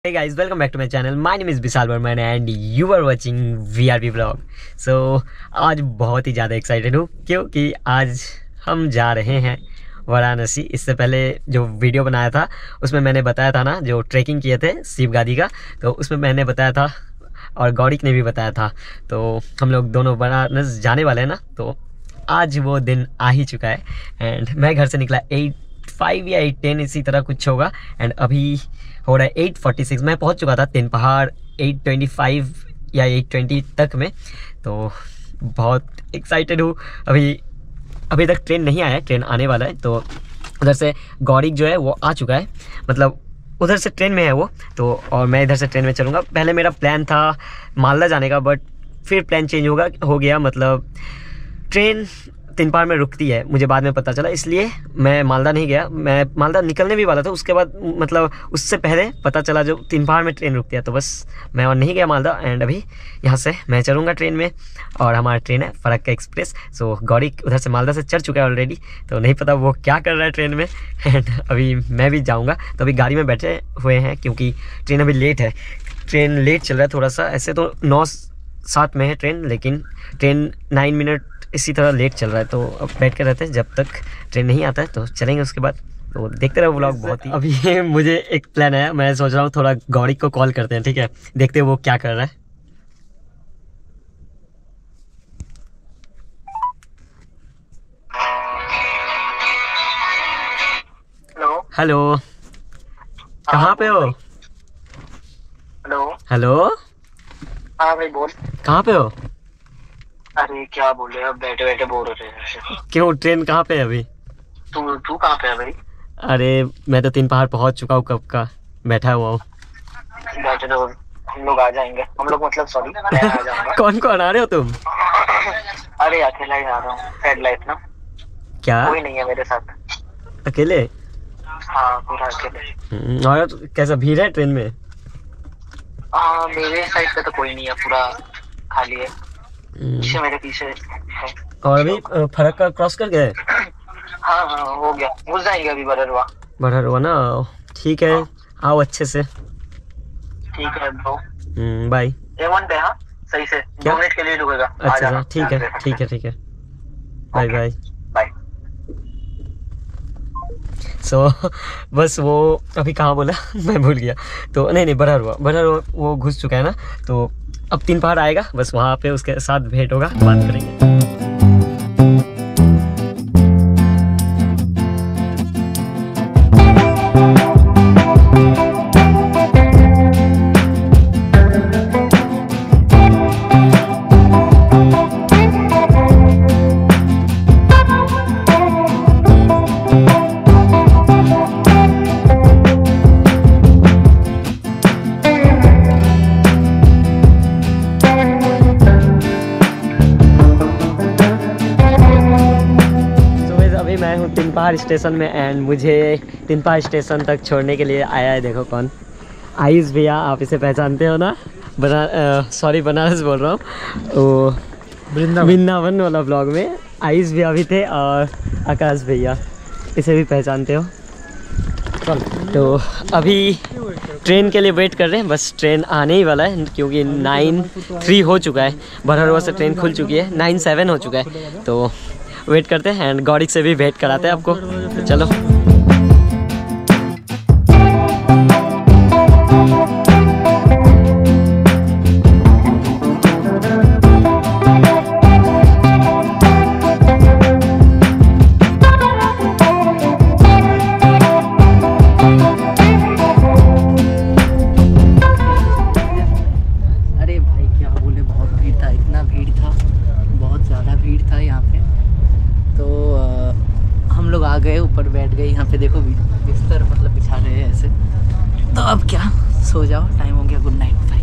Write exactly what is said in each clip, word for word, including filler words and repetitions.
Hey guys, welcome back to my channel. My name is Vishal Verma and you are watching V R P vlog. So आज बहुत ही ज़्यादा excited हूँ क्योंकि आज हम जा रहे हैं वाराणसी। इससे पहले जो वीडियो बनाया था उसमें मैंने बताया था ना, जो ट्रैकिंग किए थे शिव गादी का, तो उसमें मैंने बताया था और गौरिक ने भी बताया था। तो हम लोग दोनों वाराणसी जाने वाले हैं ना, तो आज वो दिन आ ही चुका है। एंड मैं घर से निकला एट फाइव या एट टेन इसी तरह कुछ होगा, एंड अभी हो रहा है एट फोर्टी सिक्स। मैं पहुंच चुका था तीन पहाड़ एट ट्वेंटी फाइव या एट ट्वेंटी तक में, तो बहुत एक्साइटेड हूँ। अभी अभी तक ट्रेन नहीं आया है, ट्रेन आने वाला है। तो उधर से गौरिक जो है वो आ चुका है, मतलब उधर से ट्रेन में है वो, तो और मैं इधर से ट्रेन में चलूँगा। पहले मेरा प्लान था मालदा जाने का, बट फिर प्लान चेंज होगा हो गया। मतलब ट्रेन तीन पहाड़ में रुकती है, मुझे बाद में पता चला, इसलिए मैं मालदा नहीं गया। मैं मालदा निकलने भी वाला था, उसके बाद मतलब उससे पहले पता चला जो तीन पहाड़ में ट्रेन रुकती है, तो बस मैं और नहीं गया मालदा। एंड अभी यहाँ से मैं चलूँगा ट्रेन में, और हमारा ट्रेन है फरक्का एक्सप्रेस। सो गौरिक उधर से मालदा से चढ़ चुका है ऑलरेडी, तो नहीं पता वो क्या कर रहा है ट्रेन में। एंड अभी मैं भी जाऊँगा, तो अभी गाड़ी में बैठे हुए हैं क्योंकि ट्रेन अभी लेट है। ट्रेन लेट चल रहा है थोड़ा सा, ऐसे तो नौ सात में है ट्रेन, लेकिन ट्रेन नाइन मिनट इसी तरह लेट चल रहा है। तो अब बैठ के रहते हैं जब तक ट्रेन नहीं आता है, तो चलेंगे उसके बाद। तो देखते रहो व्लॉग। बहुत ही अभी मुझे एक प्लान है, मैं सोच रहा हूँ थोड़ा गौरिक को कॉल करते हैं, ठीक है? देखते हैं वो क्या कर रहा है। हेलो हेलो, कहाँ पे हो? हेलो हेलो, हाँ भाई बोल। कहाँ पे हो? अरे क्या बोले, अब बैठे बैठे बोर हो रहे हैं। क्यों, ट्रेन कहाँ पे है अभी? तू तू कहाँ पे है भाई? अरे मैं तो तीन पहाड़ पहुँच चुका हूँ, कब का बैठा हुआ हूँ। बैठे तो हम लोग आ जाएंगे, हम लोग मतलब सॉरी मैं आ जाऊंगा। कौन कौन आ रहे हो तुम? अरे अकेला ही आ रहा हूँ, फेड लाइफ ना, क्या कोई नहीं है मेरे साथ। अकेले? हाँ पूरा अकेले। हम्म, और कैसा भीड़ है ट्रेन में? हाँ मेरे साइड पे तो कोई नहीं है, पूरा खाली है। पीछे मेरे पीछे है। और अभी फरक्का क्रॉस कर गए? हाँ हाँ हो गया, घुस जाएंगे अभी बररवा। बररवा ना, ठीक है, आओ अच्छे से। ठीक है ब्रो, बाय। ए वन पे हाँ सही से, दो मिनट के लिए रुकेगा। अच्छा ठीक है ठीक है ठीक है, बाय बाय बाय। सो बस वो अभी कहाँ बोला मैं भूल गया। तो नहीं नहीं बरहरवा बरहरवा वो घुस चुका है ना, तो अब तीन पहाड़ आएगा, बस वहाँ पे उसके साथ भेंट होगा, बात करेंगे। मैं हूँ तीन पहाड़ स्टेशन में, एंड मुझे तीन पहाड़ स्टेशन तक छोड़ने के लिए आया है, देखो कौन। आयुष भैया, आप इसे पहचानते हो ना, बना सॉरी बनारस बोल रहा हूँ, वो वृंदावन वाला ब्लॉग में आयुष भैया भी थे, और आकाश भैया, इसे भी पहचानते हो। तो अभी ट्रेन के लिए वेट कर रहे हैं, बस ट्रेन आने ही वाला है क्योंकि नाइन थ्री हो चुका है। बरहरवा से ट्रेन खुल चुकी है, नाइन सेवन हो चुका है, तो वेट करते हैं। एंड गौरिक से भी वेट कराते हैं आपको, तो चलो। अरे भाई क्या बोले, बहुत भीड़ था, इतना भीड़ था, बहुत ज़्यादा भीड़ था यहाँ पे। तो आ, हम लोग आ गए, ऊपर बैठ गए। यहाँ पे देखो बिस्तर मतलब बिछा रहे हैं ऐसे। तो अब क्या, सो जाओ, टाइम हो गया, गुड नाइट भाई।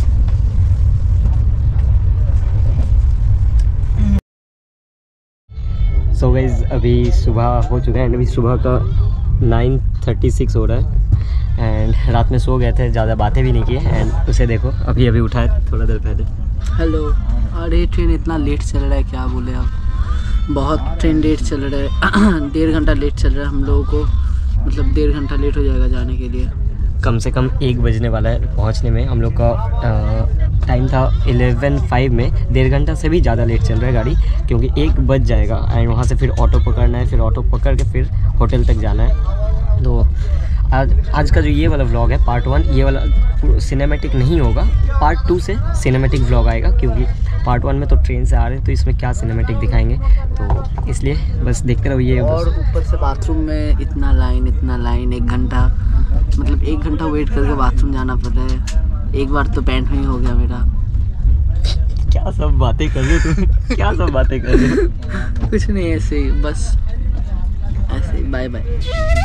सो गाइस अभी सुबह हो चुका है, एंड अभी सुबह का नाइन थर्टी सिक्स हो रहा है। एंड रात में सो गए थे, ज़्यादा बातें भी नहीं की, एंड उसे देखो अभी अभी उठा है थोड़ा देर पहले। हेलो, अरे ट्रेन इतना लेट चल रहा है, क्या बोले अब, बहुत ट्रेन लेट चल रहा है। डेढ़ घंटा लेट चल रहा है हम लोगों को, मतलब डेढ़ घंटा लेट हो जाएगा जाने के लिए। कम से कम एक बजने वाला है पहुंचने में। हम लोग का टाइम था इलेवन फाइव में, डेढ़ घंटा से भी ज़्यादा लेट चल रहा है गाड़ी, क्योंकि एक बज जाएगा एंड वहाँ से फिर ऑटो पकड़ना है, फिर ऑटो पकड़ के फिर होटल तक जाना है। तो आज आज का जो ये वाला व्लॉग है पार्ट वन, ये वाला सिनेमैटिक नहीं होगा, पार्ट टू से सिनेमैटिक व्लॉग आएगा, क्योंकि पार्ट वन में तो ट्रेन से आ रहे हैं तो इसमें क्या सिनेमैटिक दिखाएंगे, तो इसलिए बस देखते रहो ये। और ऊपर से बाथरूम में इतना लाइन इतना लाइन एक घंटा मतलब एक घंटा वेट करके बाथरूम जाना पड़ रहा है। एक बार तो पैंट में ही हो गया मेरा। क्या सब बातें कर रहे हो तुम? क्या सब बातें कर रहे हो? कुछ नहीं, ऐसे ही बस ऐसे ही। Bye bye.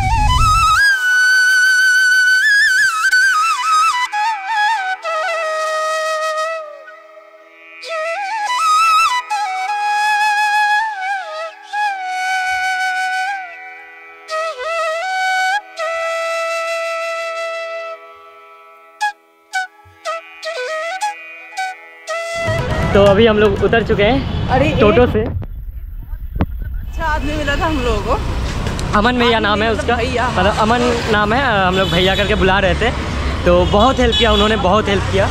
तो अभी हम लोग उतर चुके हैं अरे टोटो से। अच्छा आदमी मिला था हम लोगों को, अमन भैया नाम है उसका, भैया, मतलब अमन नाम है, हम लोग भैया करके बुला रहे थे। तो बहुत हेल्प किया उन्होंने, बहुत हेल्प किया।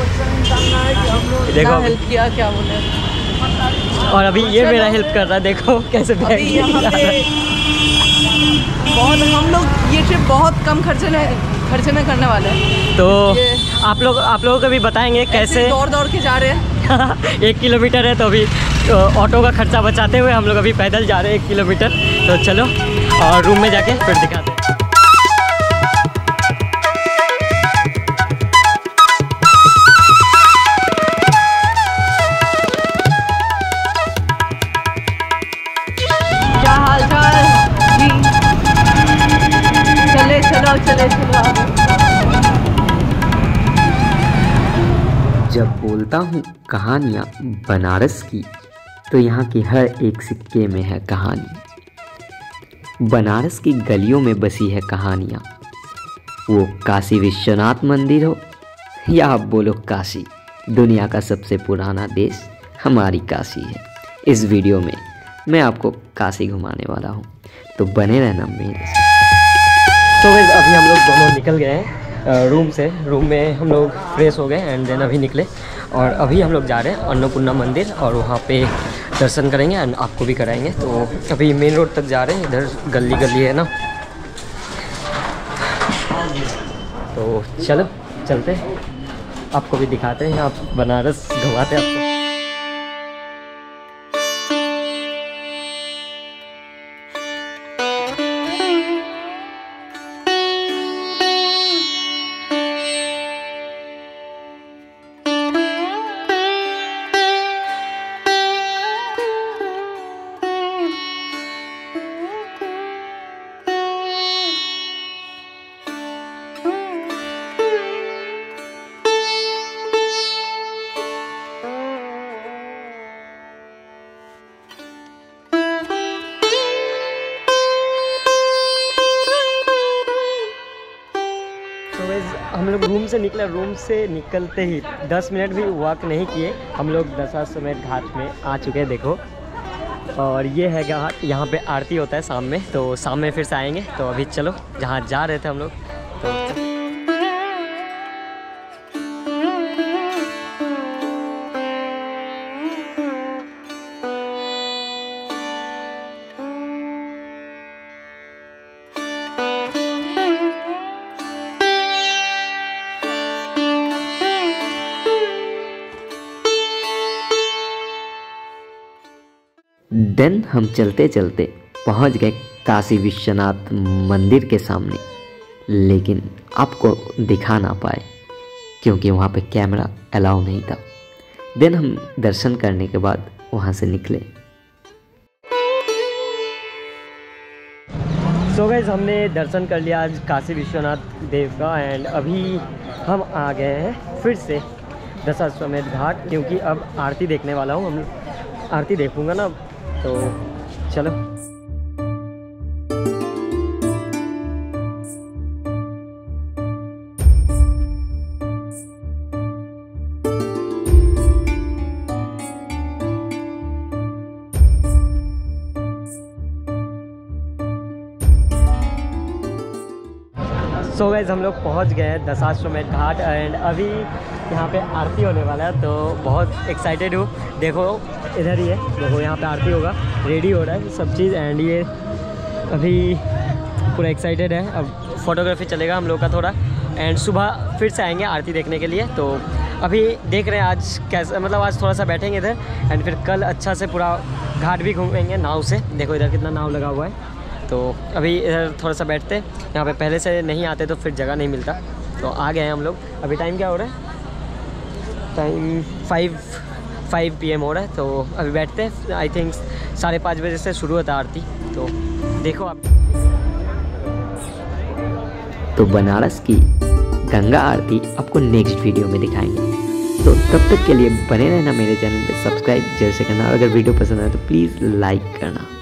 देखो हेल्प किया क्या बोले। और अभी ये मेरा हेल्प कर रहा है, देखो कैसे बैग अभी यहाँ लेके जा पे रहा है। बहुत हम लोग ये ट्रिप बहुत कम खर्चे में खर्चे में करने वाले हैं। तो आप लोग आप लोगों को भी बताएंगे कैसे दौड़ दौड़ के जा रहे हैं। एक किलोमीटर है तो अभी तो ऑटो का खर्चा बचाते हुए हम लोग अभी पैदल जा रहे हैं एक किलोमीटर। तो चलो और रूम में जाके फिर दिखाते हैं। क्या हाल चाल जी? चले चलो चले चलो। जब बोलता हूँ कहानियाँ बनारस की, तो यहाँ की हर एक सिक्के में है कहानी। बनारस की गलियों में बसी है कहानियाँ, वो काशी विश्वनाथ मंदिर हो या आप बोलो काशी, दुनिया का सबसे पुराना देश हमारी काशी है। इस वीडियो में मैं आपको काशी घुमाने वाला हूँ, तो बने रहना मेरे साथ। तो वैसे अभी हम लोग दोनों निकल गए हैं रूम से। रूम में हम लोग फ्रेश हो गए एंड देन अभी निकले और अभी हम लोग जा रहे हैं अन्नपूर्णा मंदिर और वहाँ पे दर्शन करेंगे एंड आपको भी कराएंगे। तो अभी मेन रोड तक जा रहे हैं, इधर गली गली है ना, तो चलो चलते हैं, आपको भी दिखाते हैं, आप बनारस घुमाते हैं आपको। हम लोग रूम से निकले, रूम से निकलते ही दस मिनट भी वॉक नहीं किए, हम लोग दशाश्वमेध घाट में आ चुके हैं। देखो और ये है घाट, यहाँ पे आरती होता है शाम में, तो शाम में फिर से आएंगे। तो अभी चलो जहाँ जा रहे थे हम लोग, तो देन हम चलते चलते पहुंच गए काशी विश्वनाथ मंदिर के सामने, लेकिन आपको दिखा ना पाए क्योंकि वहाँ पे कैमरा अलाउ नहीं था। देन हम दर्शन करने के बाद वहाँ से निकले। सो गाइस हमने दर्शन कर लिया आज काशी विश्वनाथ देव का एंड अभी हम आ गए हैं फिर से दशाश्वमेध घाट, क्योंकि अब आरती देखने वाला हूँ। हम आरती देखूँगा ना, तो चलो। सो गाइस हम लोग पहुंच गए हैं दशाश्वमेध घाट एंड अभी यहाँ पे आरती होने वाला है, तो बहुत एक्साइटेड हूँ। देखो इधर ही है, देखो यहाँ पे आरती होगा, रेडी हो रहा है सब चीज़ एंड ये अभी पूरा एक्साइटेड है। अब फोटोग्राफी चलेगा हम लोग का थोड़ा एंड सुबह फिर से आएंगे आरती देखने के लिए। तो अभी देख रहे हैं आज कैसा, मतलब आज थोड़ा सा बैठेंगे इधर एंड फिर कल अच्छा से पूरा घाट भी घूमेंगे नाव से। देखो इधर कितना नाव लगा हुआ है। तो अभी इधर थोड़ा सा बैठते, यहाँ पे पहले से नहीं आते तो फिर जगह नहीं मिलता, तो आ गए हैं हम लोग। अभी टाइम क्या हो रहा है? Time five five P M हो रहा है। तो अभी बैठते हैं, आई थिंक साढ़े पाँच बजे से शुरू होता है आरती। तो देखो आप, तो बनारस की गंगा आरती आपको नेक्स्ट वीडियो में दिखाएंगे। तो तब तक के लिए बने रहना मेरे चैनल पे, सब्सक्राइब जैसे करना, और अगर वीडियो पसंद आए तो प्लीज़ लाइक करना।